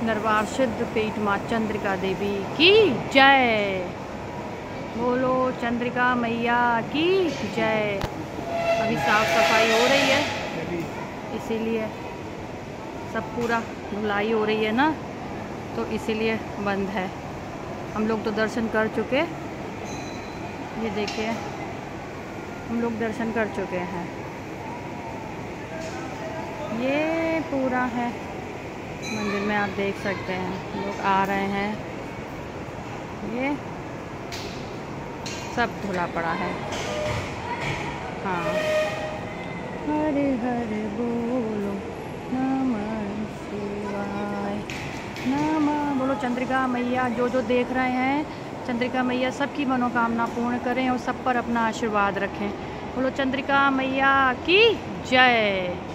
दरबार सिद्ध पीठ माँ चंद्रिका देवी की जय। बोलो चंद्रिका मैया की जय। अभी साफ सफाई हो रही है, इसीलिए सब पूरा धुलाई हो रही है ना, तो इसीलिए बंद है। हम लोग तो दर्शन कर चुके, ये देखिए हम लोग दर्शन कर चुके हैं। ये पूरा है मंदिर में, आप देख सकते हैं लोग आ रहे हैं। ये सब धुला पड़ा है। हाँ, हरे हरे बोलो नमः शिवाय नमः। बोलो चंद्रिका मैया, जो जो देख रहे हैं चंद्रिका मैया सबकी मनोकामना पूर्ण करें और सब पर अपना आशीर्वाद रखें। बोलो चंद्रिका मैया की जय।